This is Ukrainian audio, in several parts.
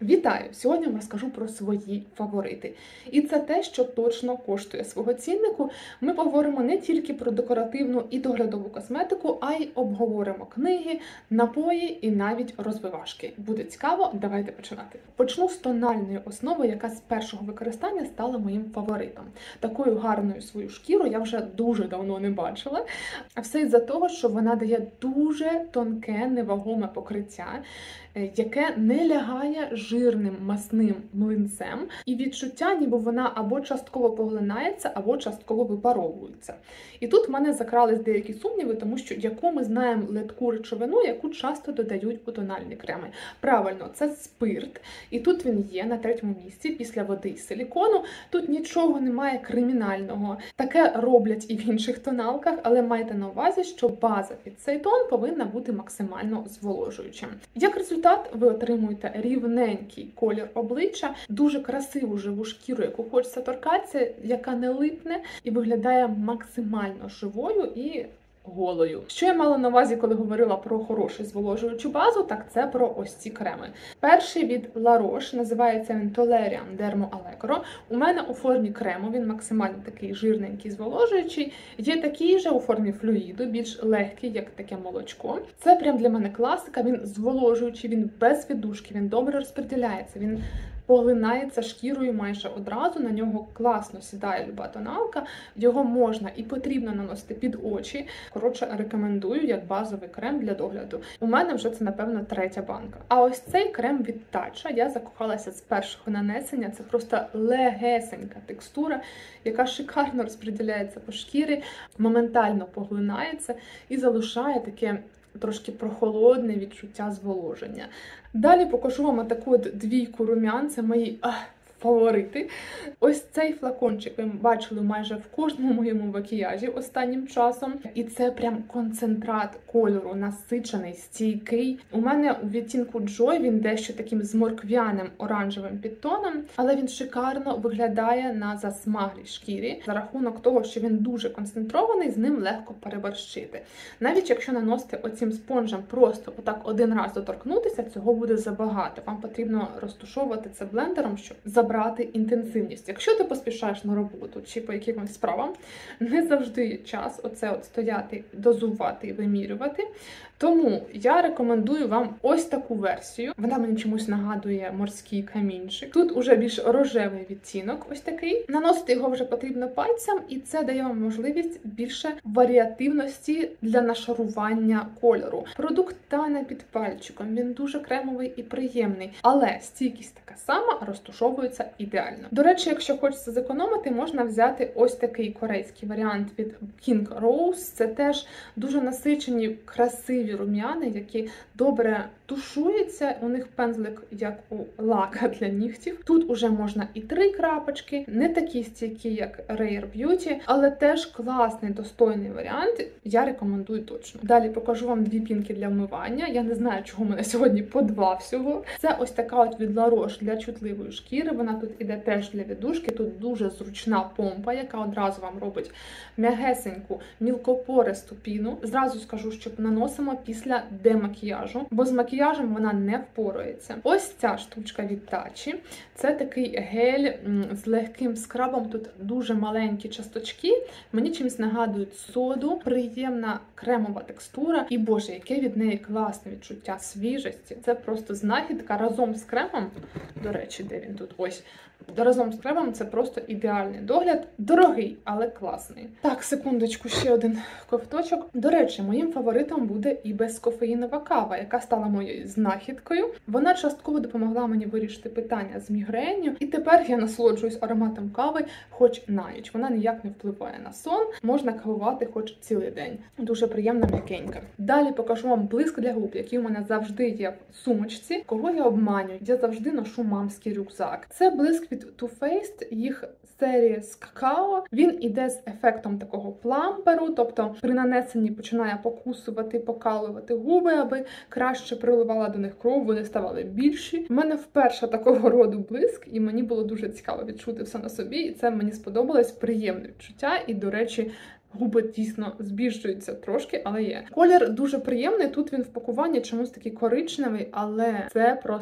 Вітаю! Сьогодні вам розкажу про свої фаворити. І це те, що точно коштує свого ціннику. Ми поговоримо не тільки про декоративну і доглядову косметику, а й обговоримо книги, напої і навіть розвивашки. Буде цікаво, давайте починати. Почну з тональної основи, яка з першого використання стала моїм фаворитом. Такою гарною свою шкіру я вже дуже давно не бачила. А все із-за того, що вона дає дуже тонке, невагоме покриття, яке не лягає жирним масним млинцем, і відчуття, ніби вона або частково поглинається, або частково випаровується. І тут в мене закрались деякі сумніви, тому що яку ми знаємо ледку речовину, яку часто додають у тональні креми. Правильно, це спирт, і тут він є на третьому місці після води і силікону. Тут нічого немає кримінального. Таке роблять і в інших тоналках, але майте на увазі, що база під цей тон повинна бути максимально зволожуючим. Як результат, ви отримуєте рівненький колір обличчя, дуже красиву живу шкіру, яку хочеться торкатися, яка не липне і виглядає максимально живою і голою. Що я мала на увазі, коли говорила про хорошу зволожуючу базу, так це про ось ці креми. Перший від La Roche, називається він Toleriane Dermo Allegro. У мене у формі крему, він максимально такий жирненький, зволожуючий. Є такий же у формі флюїду, більш легкий, як таке молочко. Це прям для мене класика, він зволожуючий, він без віддушки, він добре розподіляється, він поглинається шкірою майже одразу, на нього класно сідає люба тоналка, його можна і потрібно наносити під очі. Коротше, рекомендую як базовий крем для догляду. У мене вже це, напевно, третя банка. А ось цей крем від Tatcha, я закохалася з першого нанесення, це просто легесенька текстура, яка шикарно розподіляється по шкірі, моментально поглинається і залишає таке трошки прохолодне відчуття зволоження. Далі покажу вам таку от двійку румян, це мої фаворити. Ось цей флакончик ви бачили майже в кожному моєму макіяжі останнім часом. І це прям концентрат кольору, насичений, стійкий. У мене у відтінку Joy він дещо таким зморквяним оранжевим підтоном, але він шикарно виглядає на засмаглій шкірі. За рахунок того, що він дуже концентрований, з ним легко переборщити. Навіть якщо наносити оцим спонжем просто отак один раз доторкнутися, цього буде забагато. Вам потрібно розтушовувати це блендером, щоб забрати інтенсивність. Якщо ти поспішаєш на роботу чи по якимось справам, не завжди є час оце от стояти, дозувати і вимірювати. Тому я рекомендую вам ось таку версію. Вона мені чомусь нагадує морський камінчик. Тут уже більш рожевий відтінок, ось такий. Наносити його вже потрібно пальцем, і це дає вам можливість більше варіативності для нашарування кольору. Продукт тане під пальчиком, він дуже кремовий і приємний, але стійкість така сама, розтушовується ідеально. До речі, якщо хочеться зекономити, можна взяти ось такий корейський варіант від King Rose. Це теж дуже насичені, красиві рум'яни, які добре тушуються. У них пензлик, як у лака для нігтів. Тут уже можна і 3 крапочки, не такі стійкі, як Rare Beauty, але теж класний, достойний варіант. Я рекомендую точно. Далі покажу вам 2 пінки для вмивання. Я не знаю, чого в мене сьогодні по 2 всього. Це ось така от від La Roche для чутливої шкіри. Вона тут іде теж для віддушки. Тут дуже зручна помпа, яка одразу вам робить м'ягесеньку, мілкопористу піну. Зразу скажу, що наносимо після демакіяжу, бо з макіяжем вона не впорається. Ось ця штучка від Tatcha. Це такий гель з легким скрабом. Тут дуже маленькі часточки. Мені чимось нагадують соду. Приємна кремова текстура. І, боже, яке від неї класне відчуття свіжості. Це просто знахідка разом з кремом. До речі, де він тут? Ось. Разом з кремом це просто ідеальний догляд. Дорогий, але класний. Так, секундочку, ще один ковточок. До речі, моїм фаворитом буде і безкофеїнова кава, яка стала моєю знахідкою. Вона частково допомогла мені вирішити питання з мігренню. І тепер я насолоджуюсь ароматом кави хоч на ніч. Вона ніяк не впливає на сон. Можна кавувати хоч цілий день. Дуже приємна, м'якенька. Далі покажу вам блиск для губ, який у мене завжди є в сумочці. Кого я обманюю? Я завжди ношу мамський рюкзак. Це блиск від Too Faced, їх серії з какао. Він іде з ефектом такого пламперу, тобто при нанесенні починає покусувати, покалувати губи, аби краще приливала до них кров, вони ставали більші. У мене вперше такого роду блиск, і мені було дуже цікаво відчути все на собі, і це мені сподобалось, приємне відчуття, і, до речі, губи дійсно збільшуються трошки, але є. Колір дуже приємний, тут він в пакуванні чомусь такий коричневий, але це просто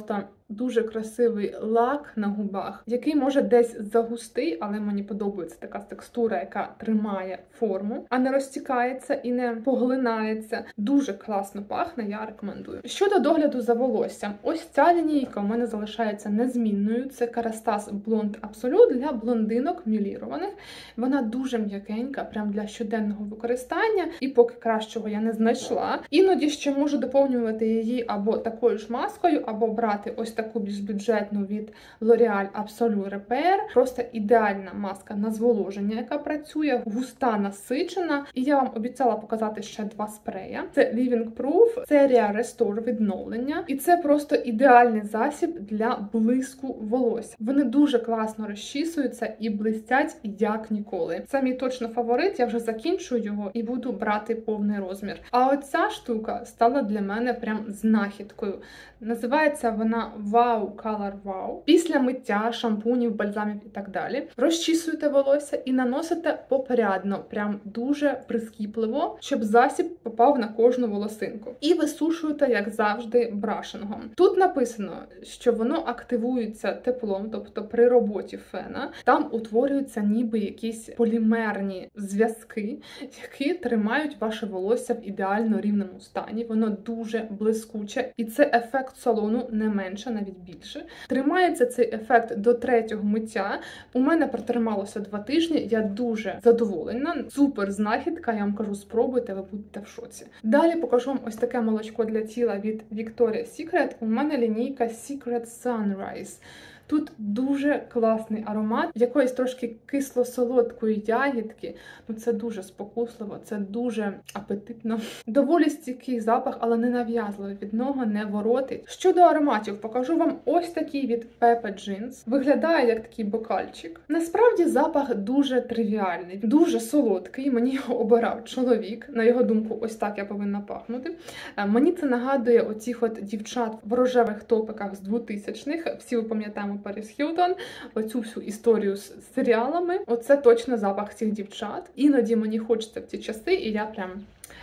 дуже красивий лак на губах, який може десь загустий, але мені подобається така текстура, яка тримає форму, а не розтікається і не поглинається. Дуже класно пахне, я рекомендую. Щодо догляду за волоссям, ось ця лінійка у мене залишається незмінною. Це Kerastase Blonde Absolute для блондинок мілірованих. Вона дуже м'якенька, прям для щоденного використання, і поки кращого я не знайшла. Іноді ще можу доповнювати її або такою ж маскою, або брати ось таку більш бюджетну від L'Oréal Absolute Repair. Просто ідеальна маска на зволоження, яка працює, густа, насичена. І я вам обіцяла показати ще два спрея. Це Living Proof, серія Restore відновлення. І це просто ідеальний засіб для блиску волосся. Вони дуже класно розчісуються і блистять як ніколи. Це мій точно фаворит, я вже закінчую його і буду брати повний розмір. А оця штука стала для мене прям знахідкою. Називається вона Wow Color Wow. Після миття, шампунів, бальзамів і так далі розчісуєте волосся і наносите попорядно, прям дуже прискіпливо, щоб засіб попав на кожну волосинку. І висушуєте, як завжди, брашингом. Тут написано, що воно активується теплом, тобто при роботі фена, там утворюються ніби якісь полімерні зв'язки, які тримають ваше волосся в ідеально рівному стані. Воно дуже блискуче, і це ефект салону не менше, навіть більше. Тримається цей ефект до третього миття. У мене протрималося 2 тижні, я дуже задоволена. Супер знахідка, я вам кажу, спробуйте, ви будете в шоці. Далі покажу вам ось таке молочко для тіла від Victoria's Secret. У мене лінійка Secret Sunrise. Тут дуже класний аромат, якоїсь трошки кисло-солодкої ягідки. Ну це дуже спокусливо, це дуже апетитно. Доволі стійкий запах, але не нав'язливий, від нього не воротить. Щодо ароматів, покажу вам ось такий від Pepe Jeans. Виглядає як такий бокальчик. Насправді запах дуже тривіальний, дуже солодкий. Мені його обирав чоловік. На його думку, ось так я повинна пахнути. Мені це нагадує оцих от дівчат в рожевих топиках з 2000-х. Всі ви пам'ятаємо Паріс Хілтон, оцю всю історію з серіалами. Оце точно запах цих дівчат. Іноді мені хочеться в ці часи, і я прям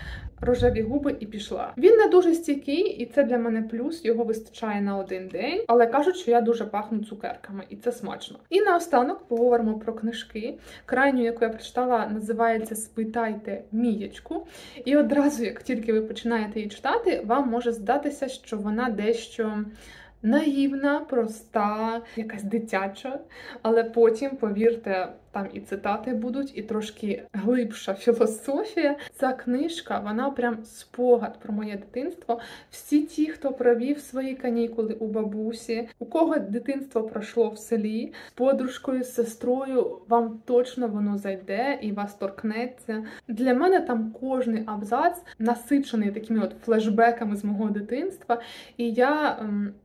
рожеві губи і пішла. Він не дуже стійкий, і це для мене плюс, його вистачає на один день, але кажуть, що я дуже пахну цукерками, і це смачно. І наостанок поговоримо про книжки. Крайню, яку я прочитала, називається «Спитайте Мієчку». І одразу, як тільки ви починаєте її читати, вам може здатися, що вона дещо наївна, проста, якась дитяча, але потім, повірте, там і цитати будуть, і трошки глибша філософія. Ця книжка, вона прям спогад про моє дитинство. Всі ті, хто провів свої канікули у бабусі, у кого дитинство пройшло в селі, з подружкою, з сестрою, вам точно воно зайде і вас торкнеться. Для мене там кожний абзац насичений такими от флешбеками з мого дитинства, і я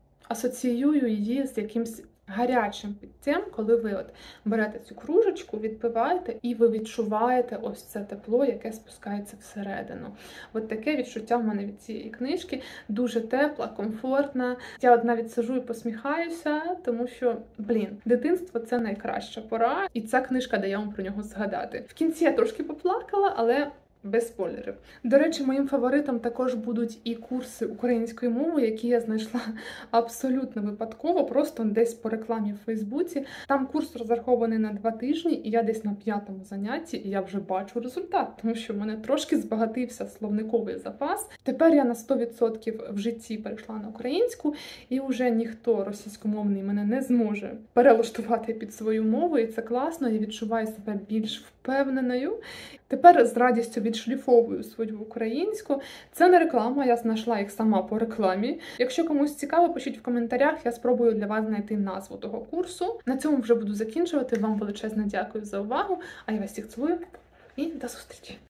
асоціюю її з якимсь гарячим питтям, коли ви от берете цю кружечку, відпиваєте, і ви відчуваєте ось це тепло, яке спускається всередину. От таке відчуття в мене від цієї книжки. Дуже тепла, комфортна. Я от навіть сижу і посміхаюся, тому що, дитинство – це найкраща пора, і ця книжка дає вам про нього згадати. В кінці я трошки поплакала, але без спойлерів. До речі, моїм фаворитом також будуть і курси української мови, які я знайшла абсолютно випадково, просто десь по рекламі в Фейсбуці. Там курс розрахований на 2 тижні, і я десь на 5-му занятті, і я вже бачу результат, тому що в мене трошки збагатився словниковий запас. Тепер я на 100% в житті перейшла на українську, і вже ніхто російськомовний мене не зможе перелаштувати під свою мову, і це класно, я відчуваю себе більш впевненою. Тепер з радістю відшліфовую свою українську. Це не реклама, я знайшла їх сама по рекламі. Якщо комусь цікаво, пишіть в коментарях, я спробую для вас знайти назву того курсу. На цьому вже буду закінчувати. Вам величезне дякую за увагу, а я вас всіх цілую і до зустрічі!